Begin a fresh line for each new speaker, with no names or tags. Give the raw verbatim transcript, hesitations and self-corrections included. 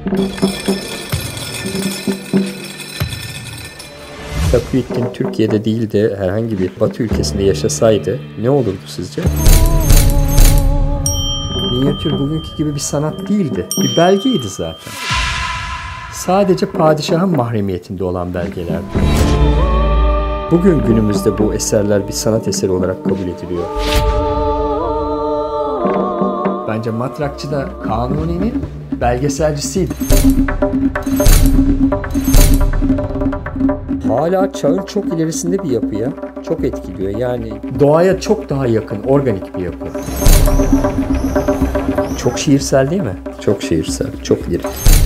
Takuyuddin Türkiye'de değil de herhangi bir Batı ülkesinde yaşasaydı ne olurdu sizce? Minyatür bugünkü gibi bir sanat değildi. Bir belgeydi zaten. Sadece padişahın mahremiyetinde olan belgelerdi. Bugün günümüzde bu eserler bir sanat eseri olarak kabul ediliyor. Bence Matrakçı da Kanuni'nin belgeselcisiydi. Hala çağın çok ilerisinde bir yapı ya. Çok etkiliyor yani. Doğaya çok daha yakın, organik bir yapı. Çok şiirsel değil mi? Çok şiirsel, çok lirik.